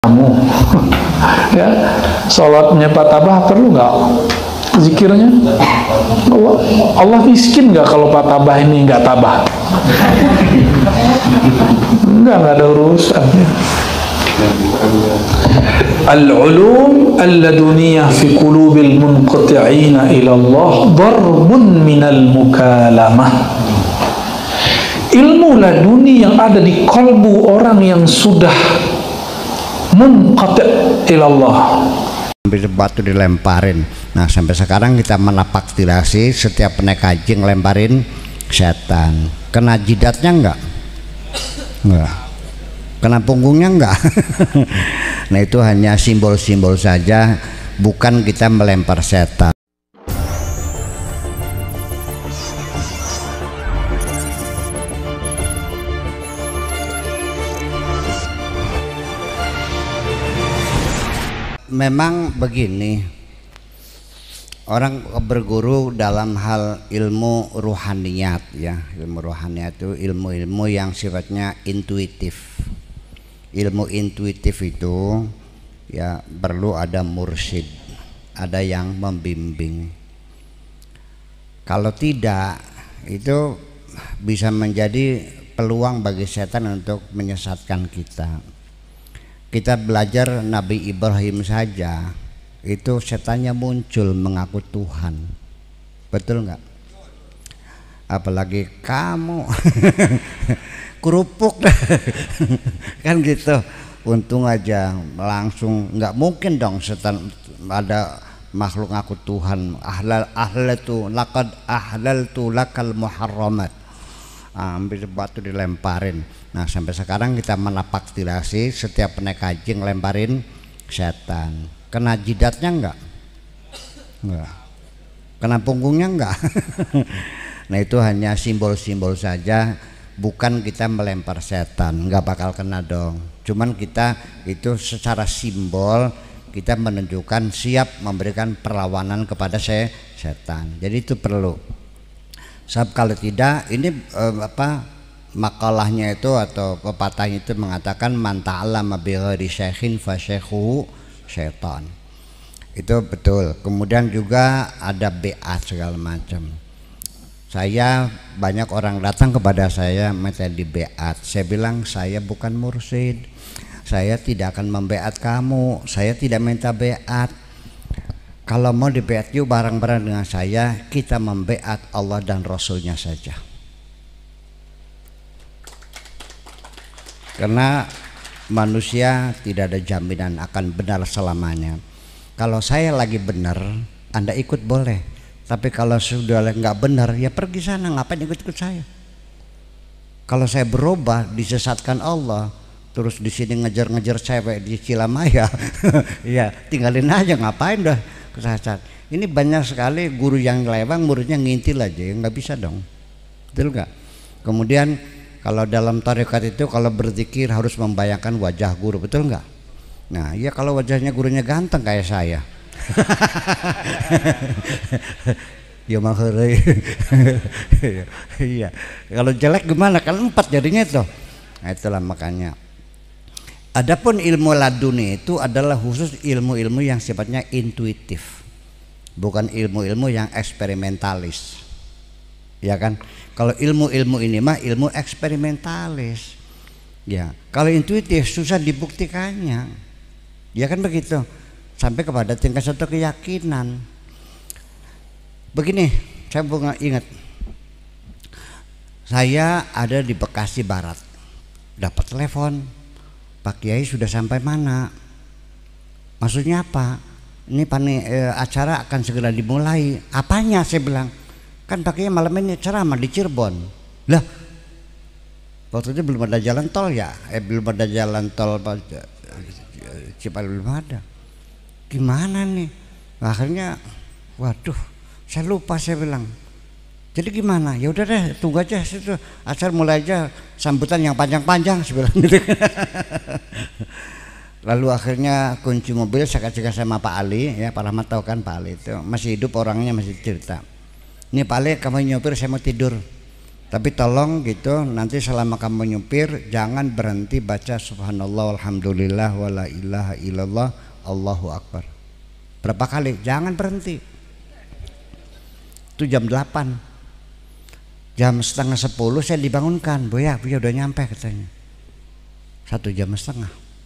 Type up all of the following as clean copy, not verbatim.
kamu. Ya, sholatnya Pak Tabah perlu nggak zikirnya? Allah miskin nggak kalau Pak Tabah ini nggak tabah? Nggak ada urusan. Al-ulum al-laduniyah fi qulubil munqati'ina ila Allah darbun minal mukalamah. Ilmu laduni yang ada di kalbu orang yang sudah munqati' ila Allah. Ambil batu dilemparin. Nah, sampai sekarang kita menapak tirasi, setiap naik haji ngelemparin setan. Kena jidatnya enggak? Enggak. Kena punggungnya enggak? Nah, itu hanya simbol-simbol saja, bukan kita melempar setan. Memang begini, orang berguru dalam hal ilmu ruhaniyat, ya. Ilmu ruhaniyat itu ilmu-ilmu yang sifatnya intuitif. Ilmu intuitif itu ya perlu ada mursyid, ada yang membimbing. Kalau tidak, itu bisa menjadi peluang bagi setan untuk menyesatkan kita. Kita belajar Nabi Ibrahim saja, itu setannya muncul mengaku Tuhan. Betul nggak? Apalagi kamu kerupuk kan gitu. Untung aja langsung, nggak mungkin dong setan ada makhluk ngaku Tuhan. Ahlatu laqad ahlaltu lakal muharramat. Ambil batu dilemparin. Nah, sampai sekarang kita menapak tirasi, setiap naik haji ngelemparin setan. Kena jidatnya enggak? Enggak. Kena punggungnya enggak? Nah, itu hanya simbol-simbol saja, bukan kita melempar setan. Enggak bakal kena dong. Cuman kita itu secara simbol kita menunjukkan siap memberikan perlawanan kepada setan. Jadi itu perlu. Sebab kalau tidak, ini makalahnya itu atau pepatahnya itu mengatakan man ta'allama bi ghairi syaikhin fa syaikhuhu syaitan. Itu betul. Kemudian juga ada beat segala macam. Saya banyak orang datang kepada saya minta di beat. Saya bilang saya bukan mursyid. Saya tidak akan membeat kamu. Saya tidak minta beat. Kalau mau dibeat yuk bareng-bareng dengan saya, kita membeat Allah dan Rasulnya saja. Karena manusia tidak ada jaminan akan benar selamanya. Kalau saya lagi benar, Anda ikut boleh. Tapi kalau sudah nggak benar, ya pergi sana, ngapain ikut-ikut saya? Kalau saya berubah, disesatkan Allah, terus di sini ngejar-ngejar cewek di Cilamaya, ya tinggalin aja, ngapain dah kesasar. Ini banyak sekali guru yang lewang, muridnya ngintil aja, ya nggak bisa dong. Betul nggak? Kemudian kalau dalam tarekat itu kalau berzikir harus membayangkan wajah guru, betul nggak? Nah, ya kalau wajahnya gurunya ganteng kayak saya, ya makhluk. Iya. Kalau jelek gimana? Kan 4 jadinya tuh. Nah, itulah makanya. Adapun ilmu laduni itu adalah khusus ilmu-ilmu yang sifatnya intuitif, bukan ilmu-ilmu yang eksperimentalis, ya kan? Kalau ilmu-ilmu ini mah ilmu eksperimentalis, ya. Kalau intuitif susah dibuktikannya, ya kan begitu. Sampai kepada tingkat satu keyakinan. Begini, saya ingat, saya ada di Bekasi Barat, dapat telepon. Pak Kiai sudah sampai mana? Maksudnya apa? Ini acara akan segera dimulai. Apanya? Saya bilang, kan Pak Kiai malam ini ceramah di Cirebon. Lah, waktu itu belum ada jalan tol ya? Belum ada jalan tol Cipali, belum ada. Gimana nih? Akhirnya, waduh, saya lupa, saya bilang. Jadi gimana? Ya udah deh, tunggu aja situ. Acara mulai aja, sambutan yang panjang-panjang sebilang gitu. Lalu akhirnya kunci mobil saya kasih sama Pak Ali, ya Pak Rahmat tahu kan Pak Ali itu masih hidup orangnya, masih cerita. Ini Pak Ali, kamu nyopir, saya mau tidur. Tapi tolong gitu, nanti selama kamu nyupir jangan berhenti baca subhanallah walhamdulillah wala ilaha illallah Allahu akbar. Berapa kali? Jangan berhenti. Itu jam 8. Jam setengah 10 saya dibangunkan. Buya udah nyampe katanya. 1 jam setengah.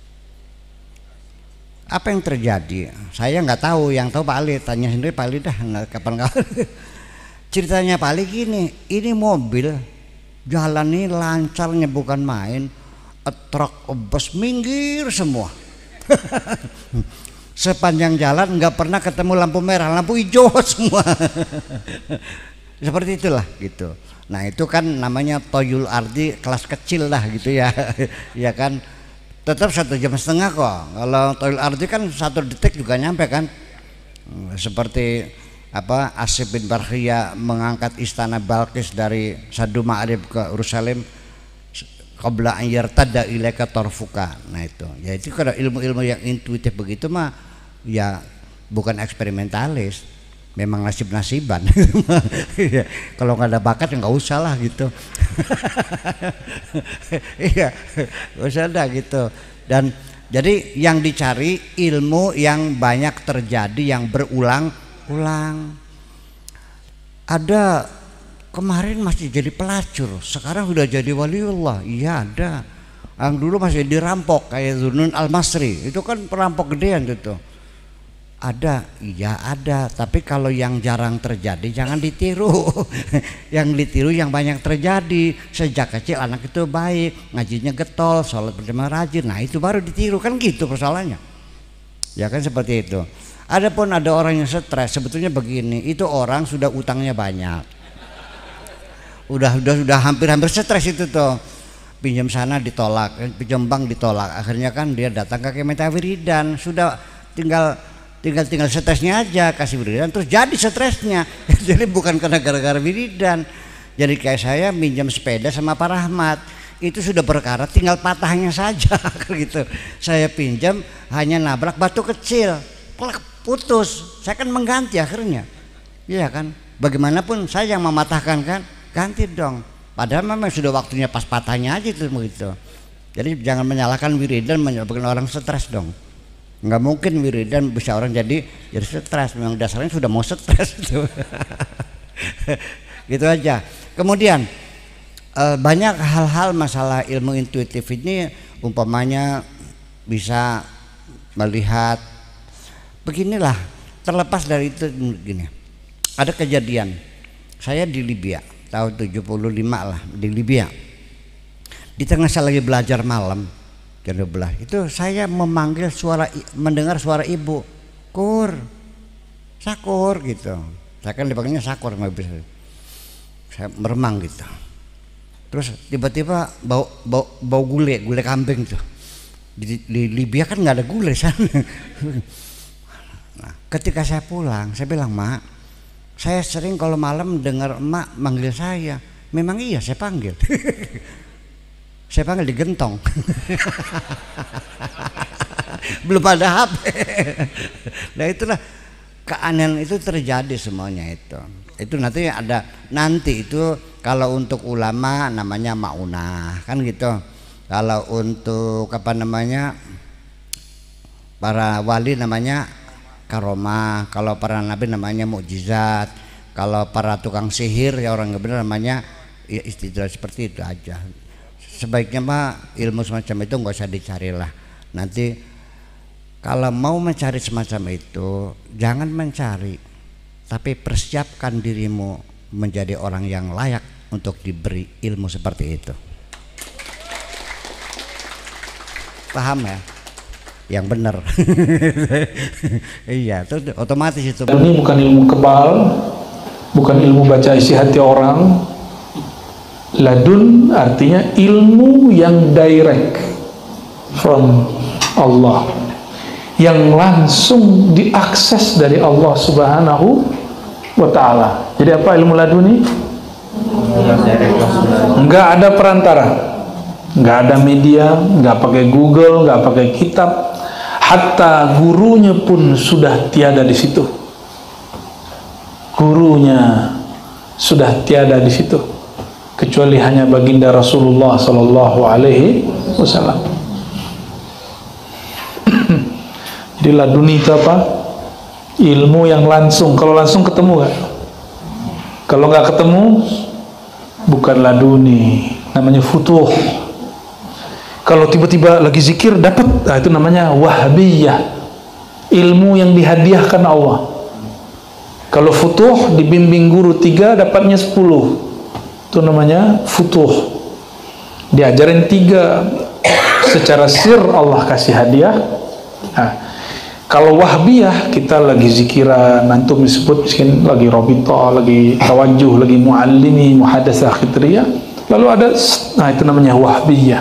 Apa yang terjadi? Saya nggak tahu, yang tahu Pak Ali. Tanya sendiri Pak Ali dah, kapan-kapan. Ceritanya Pak Ali gini, ini mobil jalan ini lancarnya bukan main, truk bus minggir semua. Sepanjang jalan nggak pernah ketemu lampu merah, lampu hijau semua. Seperti itulah gitu. Nah itu kan namanya toyul ardi kelas kecil lah gitu ya. Ya kan, tetap 1 jam setengah kok. Kalau toyul ardi kan 1 detik juga nyampe kan. Seperti apa, Asif bin Barkhiyah mengangkat istana Balqis dari Sadu Ma'rib ke Yerusalem qabla an yartadda ilaika tarfuka. Nah itu ya, itu kalau ilmu-ilmu yang intuitif begitu mah ya bukan eksperimentalis, memang nasib-nasiban. Kalau nggak ada bakat ya nggak usah lah gitu. Iya, nggak usah dah gitu. Dan jadi yang dicari ilmu yang banyak terjadi, yang berulang-ulang. Ada kemarin masih jadi pelacur, sekarang sudah jadi waliullah. Iya ada. Yang dulu masih dirampok kayak Zunun Al-Masri, itu kan perampok gedean itu. Ada, iya ada. Tapi kalau yang jarang terjadi jangan ditiru. Yang ditiru yang banyak terjadi. Sejak kecil anak itu baik, ngajinya getol, sholat berjamaah rajin. Nah itu baru ditiru, kan gitu persoalannya. Ya kan seperti itu. Adapun ada orang yang stres, sebetulnya begini, itu orang sudah utangnya banyak. Udah hampir stres itu tuh. Pinjam sana ditolak, pinjam bank ditolak. Akhirnya kan dia datang ke minta wiridan. Sudah tinggal stresnya aja, kasih wiridan terus jadi stresnya. Jadi bukan karena gara-gara wiridan. Jadi kayak saya minjam sepeda sama Pak Rahmat, itu sudah perkara tinggal patahnya saja gitu. Saya pinjam hanya nabrak batu kecil, putus. Saya kan mengganti akhirnya. Iya kan? Bagaimanapun saya yang mematahkan kan, ganti dong. Padahal memang sudah waktunya pas patahnya aja itu begitu. Jadi jangan menyalahkan wiridan menyebabkan orang stres dong. Nggak mungkin wiridan bisa orang jadi stres, memang dasarnya sudah mau stres itu. Gitu aja. Kemudian banyak hal-hal masalah ilmu intuitif ini, umpamanya bisa melihat beginilah, terlepas dari itu gini. Ada kejadian saya di Libya tahun 75 lah, di Libya. Di tengah saya lagi belajar malam jam 12 itu saya mendengar suara ibu, Kur, Sakur gitu. Saya kan dipanggilnya Sakur, nggak bisa. Saya meremang gitu. Terus tiba-tiba bau gulai kambing tuh. Di Libya kan nggak ada gulai sana. Nah, ketika saya pulang, saya bilang, Mak, saya sering kalau malam dengar emak manggil saya. Memang iya saya panggil. Saya panggil di gentong. Belum ada HP. Nah itulah keanehan itu terjadi semuanya itu. Itu nanti itu kalau untuk ulama namanya maunah kan gitu. Kalau untuk para wali namanya karomah, kalau para nabi namanya mukjizat, kalau para tukang sihir ya orang nggak benar namanya ya istilah seperti itu aja. Sebaiknya mah ilmu semacam itu nggak usah dicari lah. Nanti kalau mau mencari semacam itu jangan mencari, tapi persiapkan dirimu menjadi orang yang layak untuk diberi ilmu seperti itu. Paham ya? Yang benar. Iya, itu otomatis itu. Ini bukan ilmu kebal, bukan ilmu baca isi hati orang. Ladun artinya ilmu yang direct from Allah, yang langsung diakses dari Allah Subhanahu wa ta'ala. Jadi apa ilmu laduni? Enggak ada perantara, enggak ada media, enggak pakai Google, enggak pakai kitab. Hatta gurunya pun sudah tiada di situ. Gurunya sudah tiada di situ. kecuali hanya baginda Rasulullah Sallallahu Alaihi Wasallam. Jadi laduni itu apa? Ilmu yang langsung. Kalau langsung ketemu nggak? Kalau nggak ketemu, bukan laduni, namanya futuh. Kalau tiba-tiba lagi zikir dapat, nah itu namanya wahbiyah, ilmu yang dihadiahkan Allah. Kalau futuh dibimbing guru 3 dapatnya 10, itu namanya futuh. Diajarin 3 secara sir, Allah kasih hadiah. Nah, kalau wahbiyah kita lagi zikiran, antum disebut miskin lagi robito, lagi tawajuh, lagi muallimi, muhadatsah khitriyah, lalu ada, nah itu namanya wahbiyah.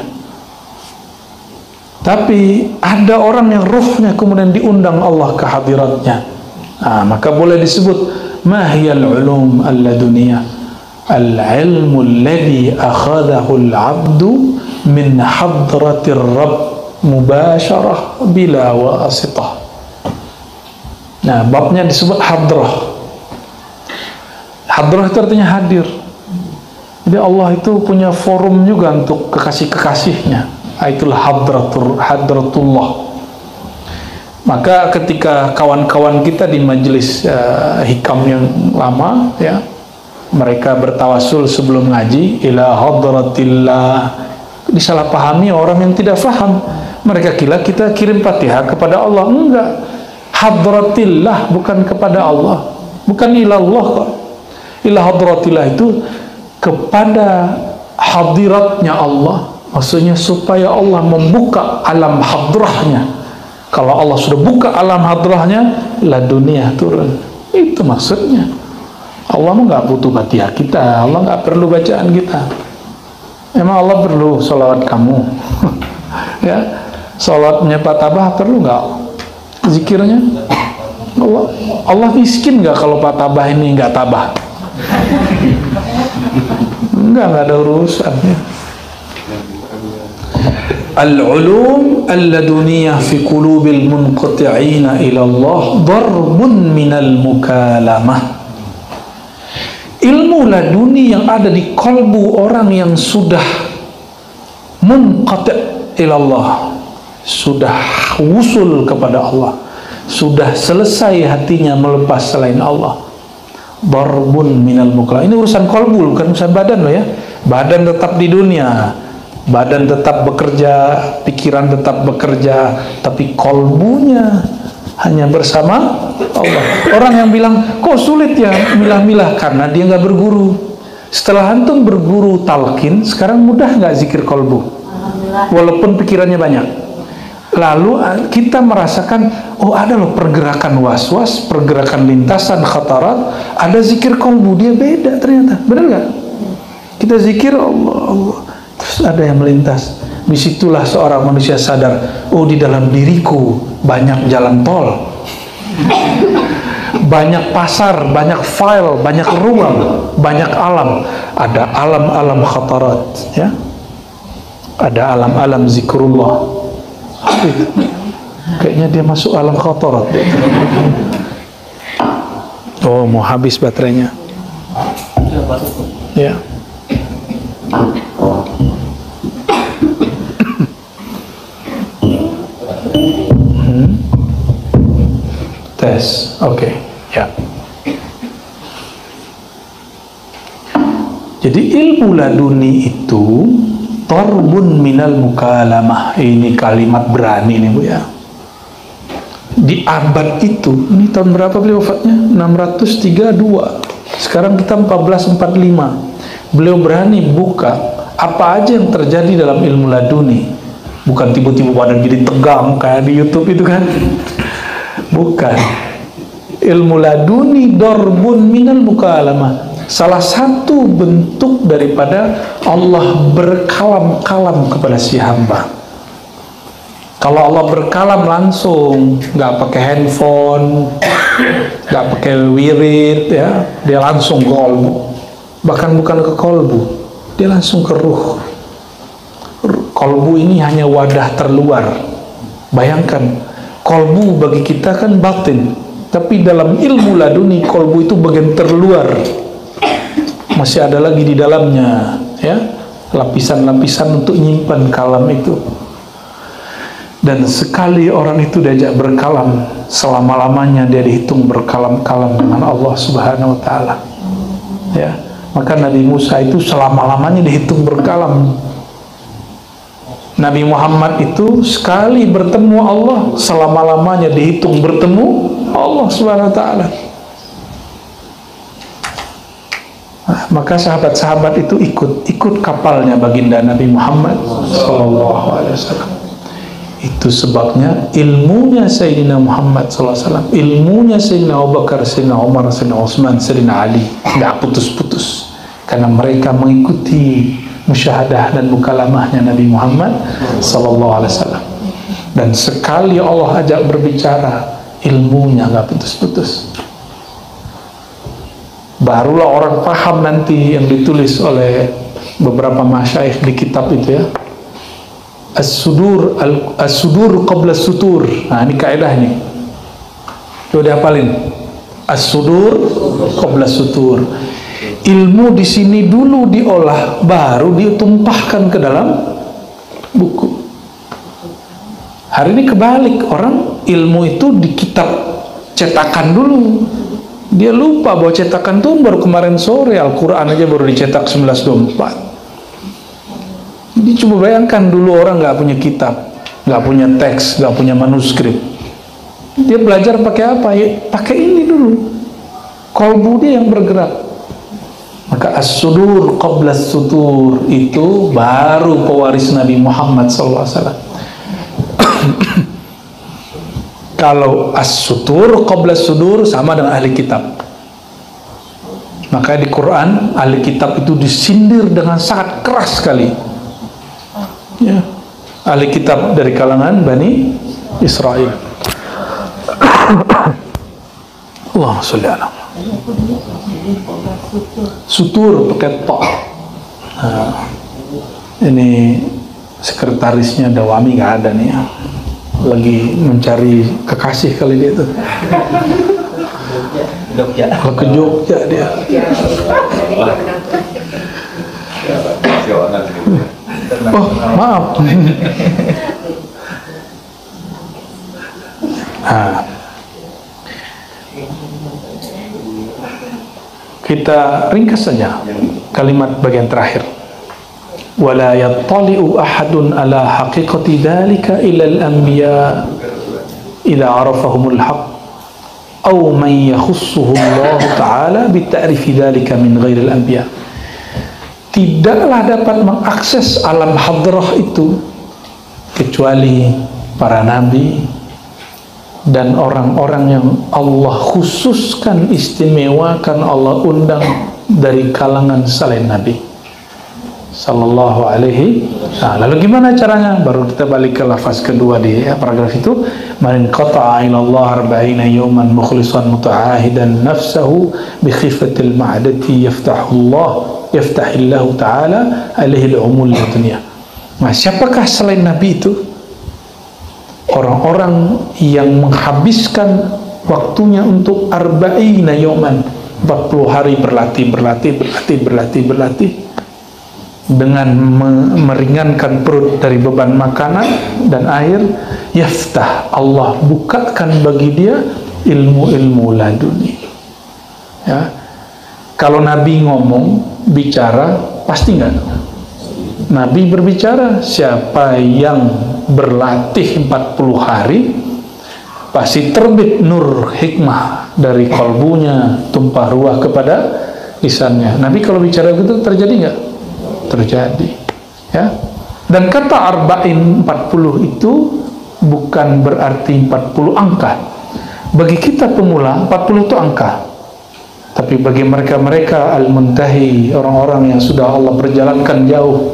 Tapi ada orang yang ruhnya kemudian diundang Allah ke hadiratnya, nah, maka boleh disebut mahiyal ulum alladuniyah, al-ilmu alladhi akhadahu al-abdu min hadratir rabb mubasyarah bila wasitah. Nah, babnya disebut hadrah. Hadrah itu artinya hadir. Jadi Allah itu punya forum juga untuk kekasih-kekasihnya. Itulah hadratullah. Maka ketika kawan-kawan kita di majelis hikam yang lama, ya, mereka bertawasul sebelum ngaji ila hadratillah, disalahpahami orang yang tidak paham. Mereka kira kita kirim Fatihah kepada Allah. Enggak, hadratillah, bukan kepada Allah, bukan ilallah kok. Ila hadratillah itu kepada hadiratnya Allah, maksudnya supaya Allah membuka alam hadrahnya. Kalau Allah sudah buka alam hadrahnya, lah dunia turun. Itu maksudnya. Allah nggak butuh Fatihah kita, Allah nggak perlu bacaan kita. Emang Allah perlu sholawat kamu? Ya, sholawatnya Pak Tabah perlu nggak? Zikirnya Allah miskin nggak kalau Pak Tabah ini nggak tabah? Nggak ada urusannya. Al-ulum al-laduniyah fi qulubil munqati'ina ila Allah darbun minal mukalamah. Ilmu laduni yang ada di kalbu orang yang sudah munqati' ila Allah, sudah wusul kepada Allah, sudah selesai hatinya melepas selain Allah. Darbun minal mukalamah. Ini urusan kalbu, bukan urusan badan loh ya. Badan tetap di dunia, badan tetap bekerja, pikiran tetap bekerja, tapi kolbunya hanya bersama Allah. Orang yang bilang, kok sulit ya milah-milah, karena dia nggak berguru. Setelah antum berguru talqin, sekarang mudah nggak zikir kolbu? Walaupun pikirannya banyak. Lalu kita merasakan, oh ada loh pergerakan was-was, pergerakan lintasan khatarat, ada zikir kolbu, dia beda ternyata. Benar nggak? Kita zikir Allah, Allah, terus ada yang melintas. Disitulah seorang manusia sadar, oh di dalam diriku banyak jalan tol, banyak pasar, banyak file, banyak ruang, banyak alam. Ada alam-alam khatarat, ya, ada alam-alam zikrullah. Kayaknya dia masuk alam khatarat. Oh, mau habis baterainya. Ya. Tes, oke, ya. Jadi ilmu laduni itu tarbun minal mukalamah. Ini kalimat berani nih Bu ya. Di abad itu, ini tahun berapa beliau wafatnya? 632. Sekarang kita 1445. Beliau berani buka apa aja yang terjadi dalam ilmu laduni. Bukan tiba-tiba badan jadi tegang kayak di YouTube itu kan. Bukan. Ilmu laduni darbun minal mukalamah. Salah satu bentuk daripada Allah berkalam-kalam kepada si hamba. Kalau Allah berkalam langsung, nggak pakai handphone, nggak pakai wirid, ya, dia langsung ke kolbu. Bahkan bukan ke kolbu, dia langsung ke ruh. Kolbu ini hanya wadah terluar. Bayangkan, kolbu bagi kita kan batin, tapi dalam ilmu laduni kolbu itu bagian terluar, masih ada lagi di dalamnya, ya, lapisan-lapisan untuk nyimpan kalam itu. Dan sekali orang itu diajak berkalam, selama-lamanya dia dihitung berkalam-kalam dengan Allah Subhanahu wa Ta'ala. Ya, maka Nabi Musa itu selama-lamanya dihitung berkalam. Nabi Muhammad itu sekali bertemu Allah, selama-lamanya dihitung bertemu Allah Subhanahu wa Ta'ala. Maka sahabat-sahabat itu ikut kapalnya baginda Nabi Muhammad sallallahu alaihi wasallam. Itu sebabnya ilmunya Sayyidina Muhammad sallallahu alaihi wasallam, ilmunya Sayyidina Abu Bakar, Sayyidina Umar, Sayyidina Utsman, Sayyidina Ali tidak putus-putus, karena mereka mengikuti musyahadah dan mukalamahnya Nabi Muhammad sallallahu alaihi wasallam. Dan sekali Allah ajak berbicara, ilmunya nggak putus-putus. Barulah orang paham nanti yang ditulis oleh beberapa masyaikh di kitab itu, ya, as-sudur qabla sutur. Nah, ini kaidahnya. Coba dihafalin. As-sudur qabla sutur. Ilmu di sini dulu diolah, baru ditumpahkan ke dalam buku. Hari ini kebalik, orang ilmu itu di kitab cetakan dulu. Dia lupa bahwa cetakan itu baru kemarin sore, Al-Quran aja baru dicetak 1924. Jadi coba bayangkan dulu orang nggak punya kitab, nggak punya teks, nggak punya manuskrip. Dia belajar pakai apa? Ya, pakai ini dulu. Kolbu dia yang bergerak. Maka as-sudur qabla sutur itu baru pewaris Nabi Muhammad SAW. Kalau as-sutur qabla sudur sama dengan ahli kitab. Maka di Quran ahli kitab itu disindir dengan sangat keras sekali. Ya, ahli kitab dari kalangan Bani Israel. Allahumma sholli ala sutur pakai ta. Nah, ini sekretarisnya Dawami nggak ada nih, ya. Lagi mencari kekasih kali dia itu. Kalau ke Jogja dia. Oh, maaf. Nah, kita ringkas saja kalimat bagian terakhir. ولا يطلع أحد على حقيقة ذلك إلا الأنبياء إذا عرفهم الحق أو من يخصه الله تعالى بالتعريف ذلك من غير الأنبياء. Tidaklah dapat mengakses alam hadrah itu kecuali para nabi dan orang-orang yang Allah khususkan, istimewakan, Allah undang dari kalangan selain nabi sallallahu alaihi. Nah, lalu gimana caranya? Baru kita balik ke lafaz kedua di paragraf itu, man qata'a ila Allah 40 yawman mukhlishan muta'ahidan nafsahu bi khifatil ma'dati yaftahillahu ta'ala alaihi al-umul dunya. Nah, siapakah selain nabi itu? Orang-orang yang menghabiskan waktunya untuk 40 yawman, 40 hari berlatih dengan meringankan perut dari beban makanan dan air. Yaftah, Allah bukakan bagi dia ilmu-ilmu laduni. Ya, kalau Nabi ngomong, bicara, pasti enggak? Nabi berbicara, siapa yang berlatih 40 hari pasti terbit nur hikmah dari kalbunya, tumpah ruah kepada lisannya. Nabi kalau bicara begitu terjadi enggak? Terjadi, ya. Dan kata arba'in 40 itu bukan berarti 40 angka. Bagi kita pemula 40 itu angka. Tapi bagi mereka al-muntahi, orang-orang yang sudah Allah perjalankan jauh,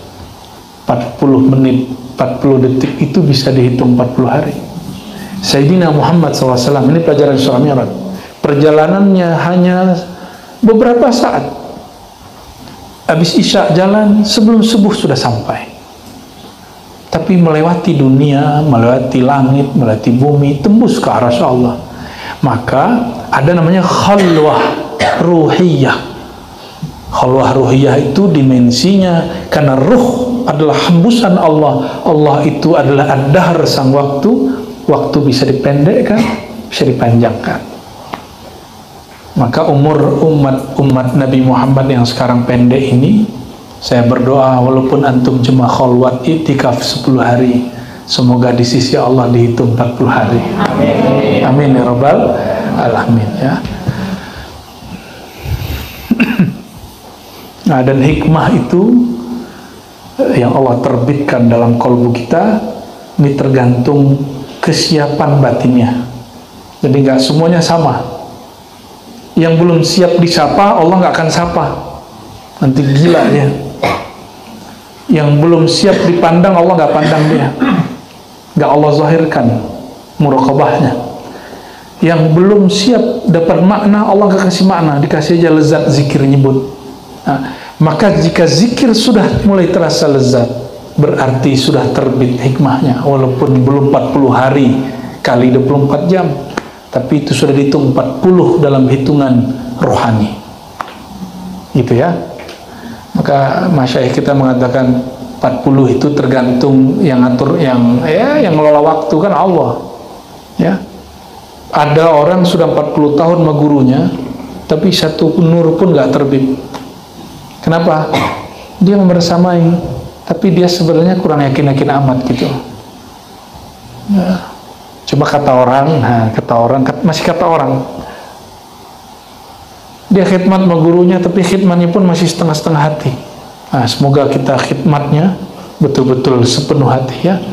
40 menit, 40 detik itu bisa dihitung 40 hari. Sayyidina Muhammad SAW, ini pelajaran Isra Mi'raj, perjalanannya hanya beberapa saat. Habis Isya jalan, sebelum subuh sudah sampai. Tapi melewati dunia, melewati langit, melewati bumi, tembus ke arasy Allah. Maka ada namanya khalwah ruhiyah. Khalwah ruhiyah itu dimensinya karena ruh adalah hembusan Allah. Allah itu adalah ad-dahr, sang waktu. Waktu bisa dipendekkan, bisa dipanjangkan. Maka umur umat Nabi Muhammad yang sekarang pendek ini, saya berdoa walaupun antum cuma khalwat itikaf 10 hari, semoga di sisi Allah dihitung 40 hari. Amin. Amin ya rabbal alamin ya. Nah, dan hikmah itu yang Allah terbitkan dalam kalbu kita ini tergantung kesiapan batinnya. Jadi nggak semuanya sama. Yang belum siap disapa Allah nggak akan sapa, nanti gila ya. Yang belum siap dipandang Allah nggak pandang dia, nggak Allah zahirkan muraqabahnya. Yang belum siap dapat makna Allah nggak kasih makna, dikasih aja lezat zikir nyebut. Nah, maka jika zikir sudah mulai terasa lezat, berarti sudah terbit hikmahnya. Walaupun belum 40 hari kali 24 jam, tapi itu sudah dihitung 40 dalam hitungan rohani, gitu ya. Maka masyayikh kita mengatakan 40 itu tergantung yang ngatur, yang ngelola waktu kan Allah ya. Ada orang sudah 40 tahun sama gurunya, tapi satu nur pun gak terbit. Kenapa? Dia membersamai, tapi dia sebenarnya kurang yakin-yakin amat gitu ya. Coba kata orang, masih kata orang, dia khidmat sama gurunya, tapi khidmatnya pun masih setengah-setengah hati. Nah, semoga kita khidmatnya betul-betul sepenuh hati ya.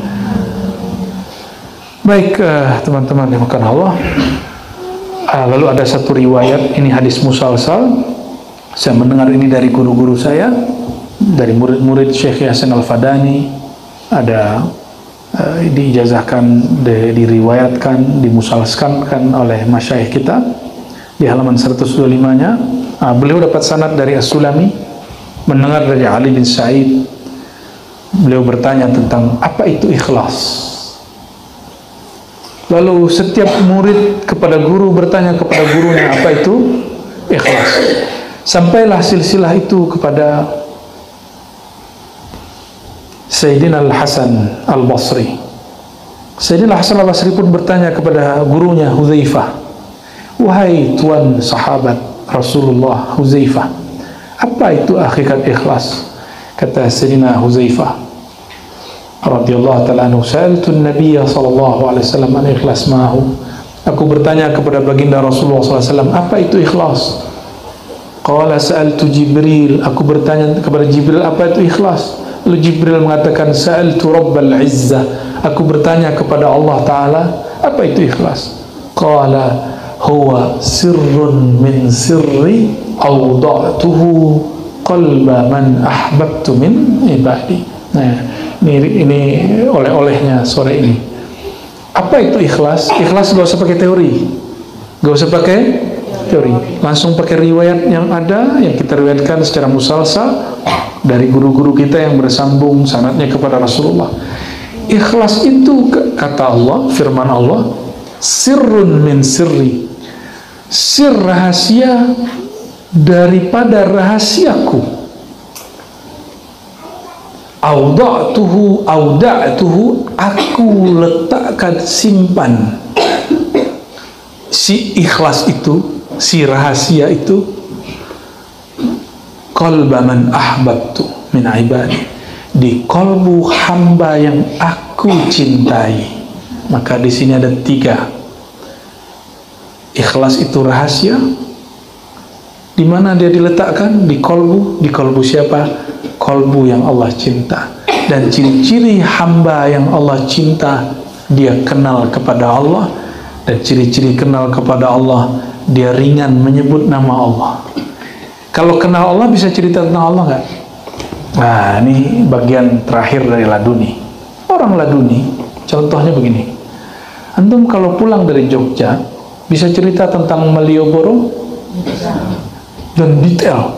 Baik teman-teman yang dimuliakan Allah, lalu ada satu riwayat, ini hadis musalsal. Saya mendengar ini dari guru-guru saya, dari murid-murid Syekh Yasin Al-Fadani. Ada diijazahkan, diriwayatkan, dimusalskan oleh masyayikh kita di halaman 125-nya. Beliau dapat sanad dari As-Sulami, mendengar dari Ali bin Sa'id. Beliau bertanya tentang apa itu ikhlas. Lalu setiap murid kepada guru bertanya kepada gurunya apa itu ikhlas. Sampailah silsilah itu kepada Sayyidina Al-Hasan Al-Basri. Sayyidina Al-Hasan Al-Basri pun bertanya kepada gurunya Hudzaifah, wahai tuan sahabat Rasulullah Hudzaifah, apa itu hakikat ikhlas? Kata Sayyidina Hudzaifah radhiyallahu ta'ala anhu, sa'altu an-nabiy sallallahu alaihi wasallam an ikhlas ma'hu. Aku bertanya kepada baginda Rasulullah sallallahu alaihi wasallam, apa itu ikhlas? Qala sa'altu Jibril, aku bertanya kepada Jibril apa itu ikhlas. Lalu Jibril mengatakan sa'altu Rabbal Izzah, aku bertanya kepada Allah Ta'ala apa itu ikhlas. Qala huwa sirrun min sirri awda'tuhu qalba man ahbabtu min ibadi. Nah, ini oleh-olehnya sore ini. Apa itu ikhlas? Ikhlas gak usah pakai teori, gak usah pakai teori, langsung pakai riwayat yang ada, yang kita riwayatkan secara musalsal dari guru-guru kita yang bersambung sanadnya kepada Rasulullah. Ikhlas itu kata Allah, firman Allah, sirrun min sirri, sir rahasia daripada rahasiaku. Auda'tuhu, aku letakkan, simpan si ikhlas itu, si rahasia itu, qalba man ahbabtu min ibadi, di kalbu hamba yang aku cintai. Maka di sini ada 3. Ikhlas itu rahasia. Di mana dia diletakkan? Di kalbu. Di kalbu siapa? Kalbu yang Allah cinta. Dan ciri-ciri hamba yang Allah cinta, dia kenal kepada Allah. Dan ciri-ciri kenal kepada Allah, dia ringan menyebut nama Allah. Kalau kenal Allah bisa cerita tentang Allah nggak? Nah, ini bagian terakhir dari laduni. Orang laduni, contohnya begini. Antum kalau pulang dari Jogja, bisa cerita tentang Malioboro? Dan detail.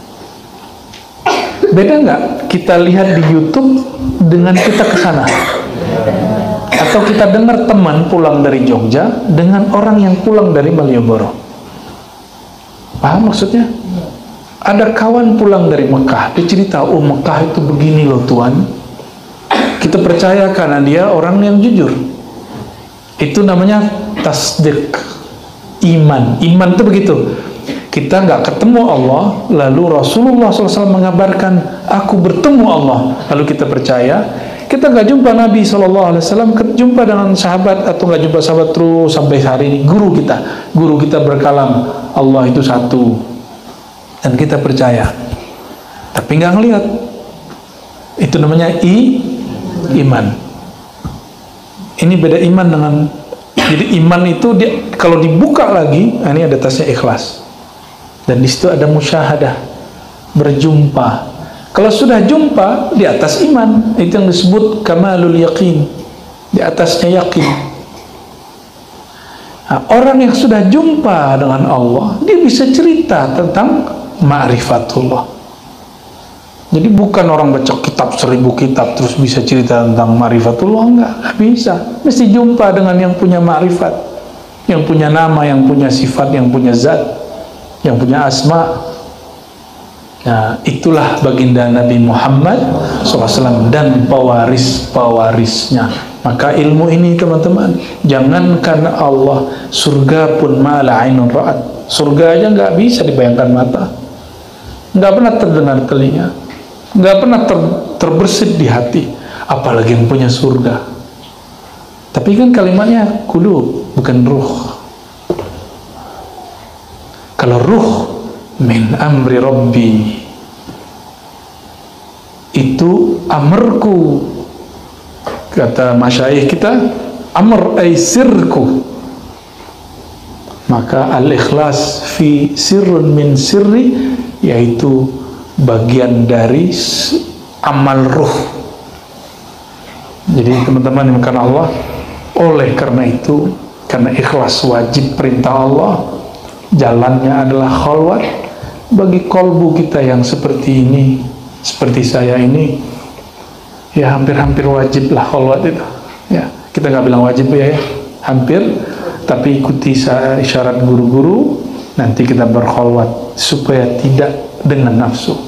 Beda nggak kita lihat di YouTube dengan kita ke sana? Atau kita dengar teman pulang dari Jogja dengan orang yang pulang dari Malioboro? Paham maksudnya? Ada kawan pulang dari Mekah, dia cerita, oh Mekah itu begini loh Tuhan. Kita percaya karena dia orang yang jujur. Itu namanya tasdik, iman. Iman itu begitu. Kita nggak ketemu Allah, lalu Rasulullah SAW mengabarkan, aku bertemu Allah, lalu kita percaya. Kita nggak jumpa Nabi SAW, jumpa dengan sahabat atau nggak jumpa sahabat terus sampai hari ini. Guru kita berkalam, Allah itu satu, dan kita percaya. Tapi nggak ngelihat. Itu namanya iman. Ini beda iman dengan. Jadi iman itu kalau dibuka lagi, ini ada tasnya ikhlas. Dan di situ ada musyahadah, berjumpa. Kalau sudah jumpa, di atas iman, itu yang disebut kamalul yaqin, di atasnya yakin. Nah, orang yang sudah jumpa dengan Allah, dia bisa cerita tentang ma'rifatullah. Jadi bukan orang baca kitab 1000 kitab terus bisa cerita tentang ma'rifatullah, enggak bisa. Mesti jumpa dengan yang punya ma'rifat, yang punya nama, yang punya sifat, yang punya zat, yang punya asma. Nah, itulah baginda Nabi Muhammad SAW dan pewaris-pewarisnya. Maka ilmu ini teman-teman, jangankan Allah, surga pun mala ainun ra'at. Surga aja nggak bisa dibayangkan mata, nggak pernah terdengar telinga, nggak pernah terbersit di hati, apalagi yang punya surga. Tapi kan kalimatnya qulub, bukan ruh. Kalau ruh, min amri rabbi, itu amarku, kata masyayikh kita, amr ay sirku. Maka al-ikhlas fi sirrun min sirri, yaitu bagian dari amal ruh. Jadi teman-teman yang karena Allah, oleh karena itu, karena ikhlas wajib perintah Allah, jalannya adalah khalwat. Bagi kolbu kita yang seperti ini, seperti saya ini, ya hampir-hampir wajib lah khalwat itu. Ya, kita nggak bilang wajib ya, hampir. Tapi ikuti isyarat guru-guru, nanti kita berkhalwat supaya tidak dengan nafsu.